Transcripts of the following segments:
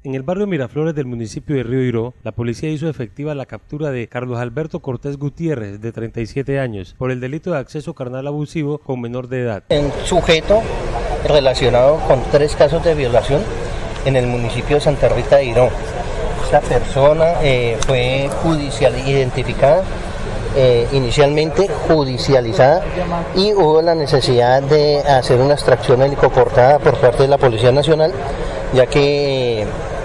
En el barrio Miraflores del municipio de Río Iró, la policía hizo efectiva la captura de Carlos Alberto Cortés Gutiérrez, de 37 años, por el delito de acceso carnal abusivo con menor de edad. Un sujeto relacionado con 3 casos de violación en el municipio de Santa Rita de Iró. Esta persona fue identificada, inicialmente judicializada, y hubo la necesidad de hacer una extracción helicoportada por parte de la Policía Nacional, ya que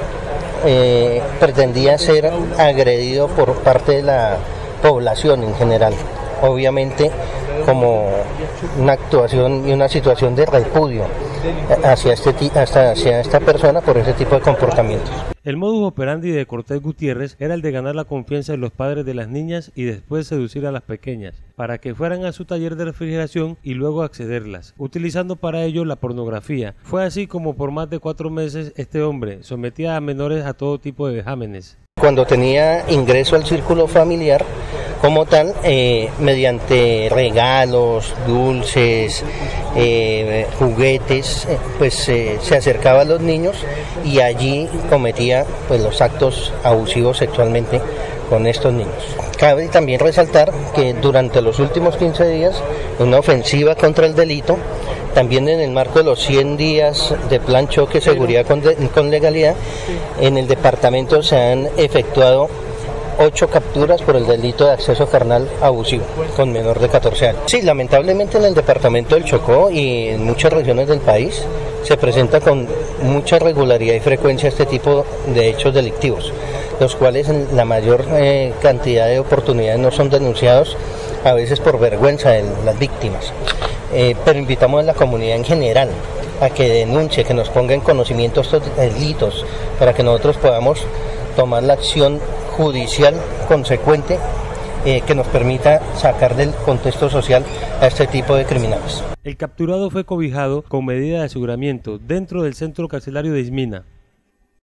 pretendía ser agredido por parte de la población en general, obviamente como una actuación y una situación de repudio hacia esta persona por ese tipo de comportamientos. El modus operandi de Cortés Gutiérrez era el de ganar la confianza de los padres de las niñas y después seducir a las pequeñas, para que fueran a su taller de refrigeración y luego accederlas, utilizando para ello la pornografía. Fue así como por más de 4 meses este hombre sometía a menores a todo tipo de vejámenes. Cuando tenía ingreso al círculo familiar como tal, mediante regalos, dulces, juguetes, pues se acercaba a los niños y allí cometía pues los actos abusivos sexualmente con estos niños. Cabe también resaltar que durante los últimos 15 días, una ofensiva contra el delito, también en el marco de los 100 días de plan choque seguridad con legalidad, en el departamento se han efectuado 8 capturas por el delito de acceso carnal abusivo con menor de 14 años. Sí, lamentablemente en el departamento del Chocó y en muchas regiones del país se presenta con mucha regularidad y frecuencia este tipo de hechos delictivos, los cuales en la mayor cantidad de oportunidades no son denunciados, a veces por vergüenza de las víctimas. Pero invitamos a la comunidad en general a que denuncie, que nos ponga en conocimiento estos delitos, para que nosotros podamos tomar la acción judicial consecuente que nos permita sacar del contexto social a este tipo de criminales. El capturado fue cobijado con medida de aseguramiento dentro del centro carcelario de Ismina.